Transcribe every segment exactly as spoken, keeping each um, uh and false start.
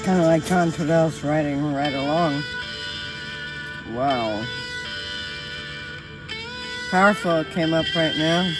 Kind of like Tom Trudell's writing right along. Wow. Powerful came up right now.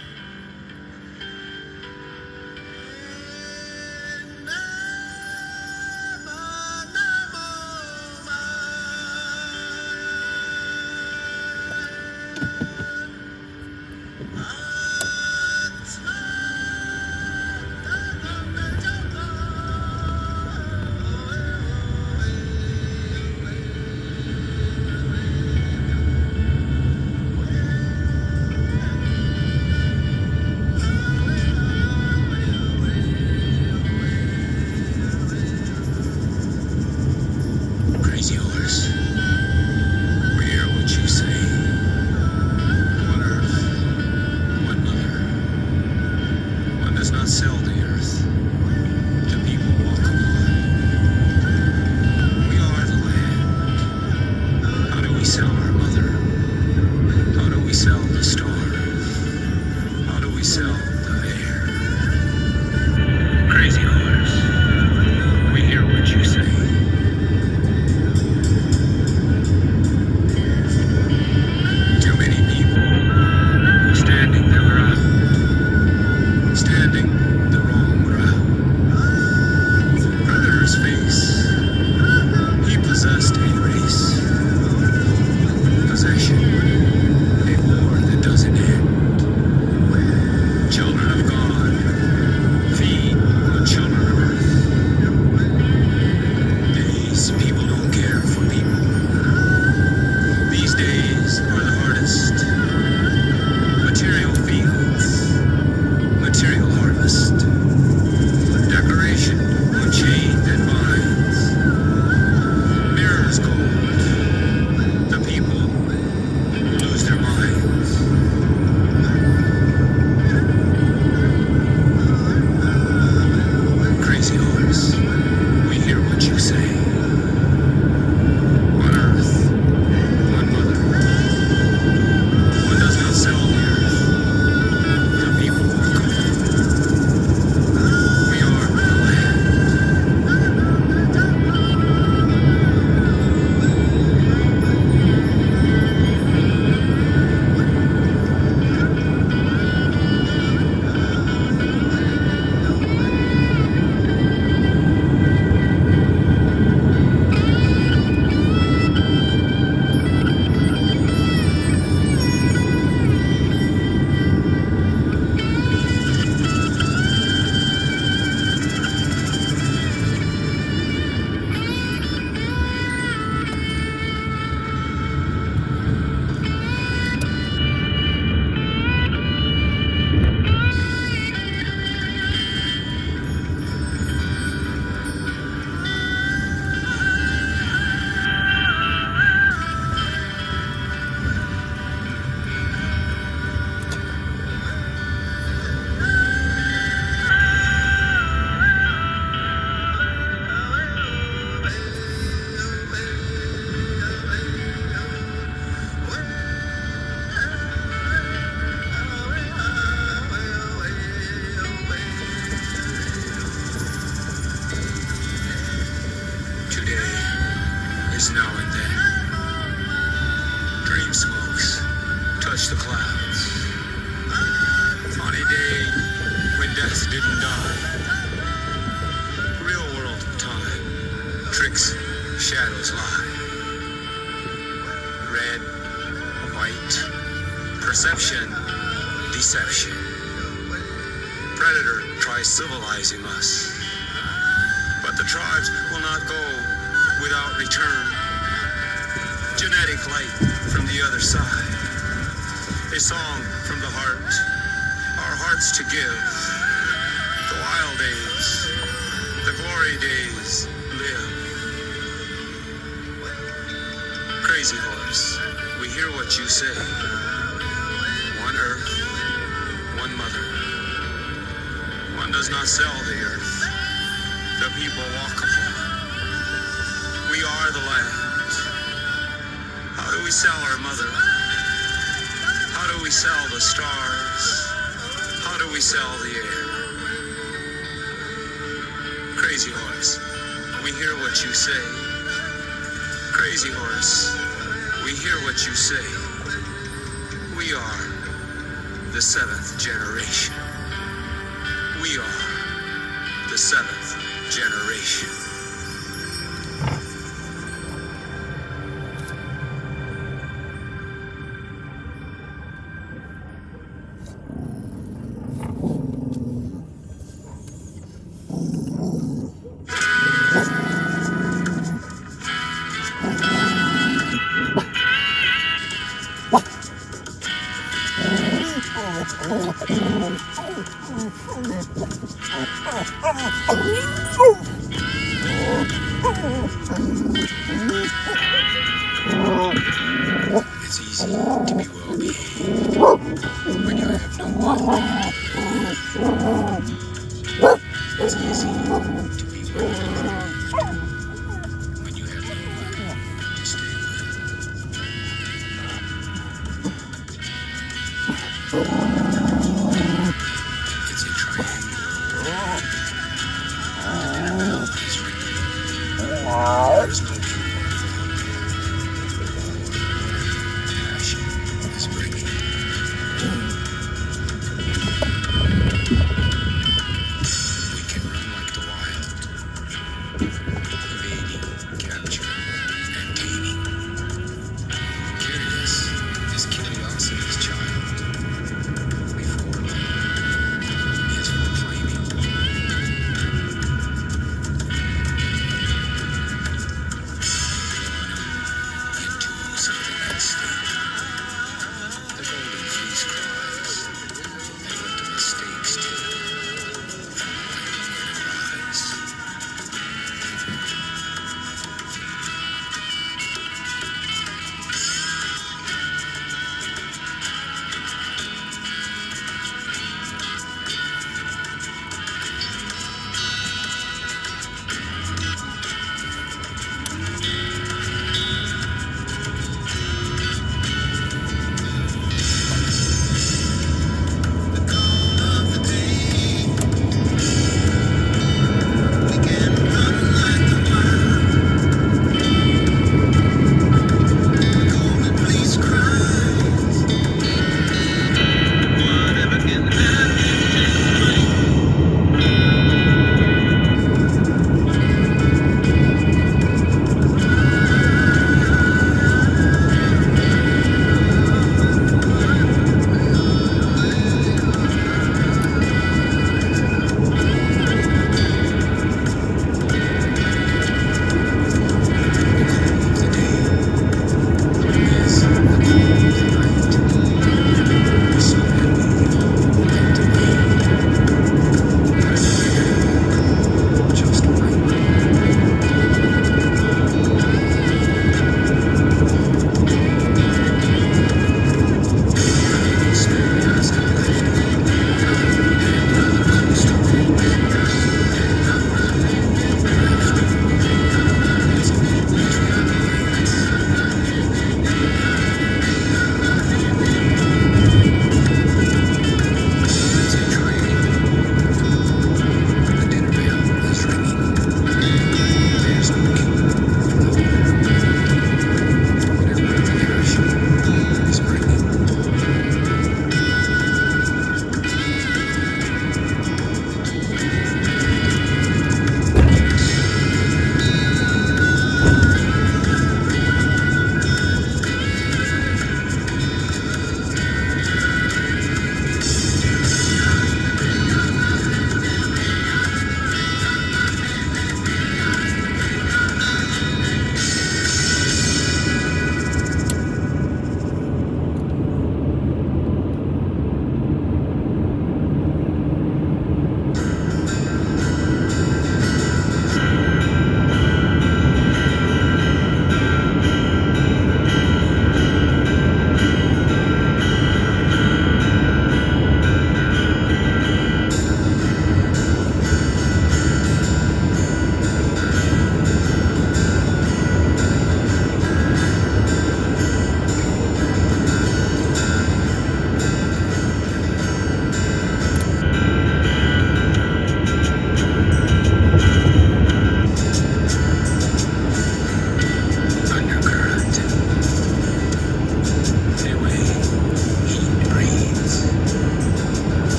Perception, deception. Predator tries civilizing us, but the tribes will not go without return. Genetic light from the other side, a song from the heart, our hearts to give. The wild days, the glory days live. Crazy horse, we hear what you say. One earth, one mother. One does not sell the earth, the people walk upon. We are the land. How do we sell our mother? How do we sell the stars? How do we sell the air? Crazy horse, We hear what you say. Crazy Horse, we hear what you say. We are the seventh generation. We are the seventh generation. It's easy to be well behaved when you have no one. It's easy to be well behaved when you have no one to stay with. It's a triangular world. It's written. There's no we can run like the wild,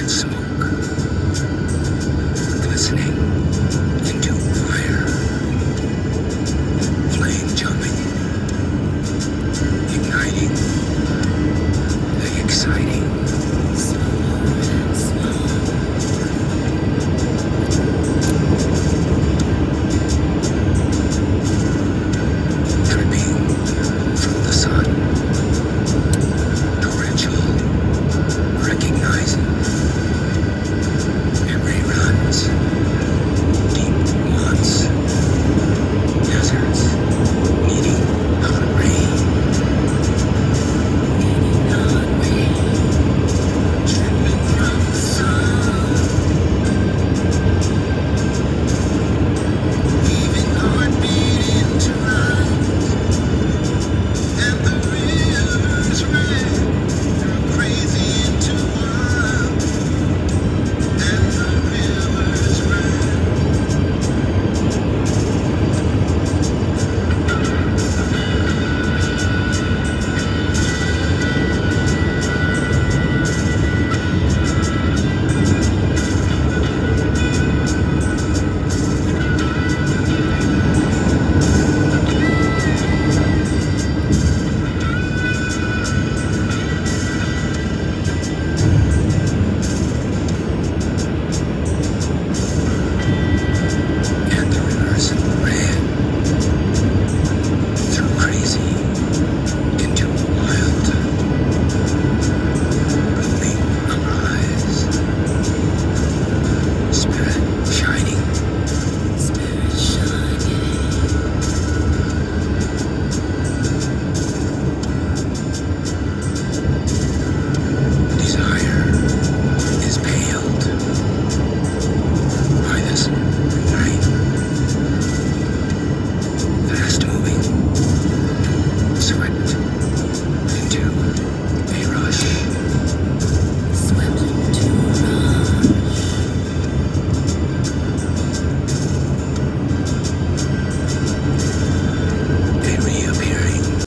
smoke, glistening into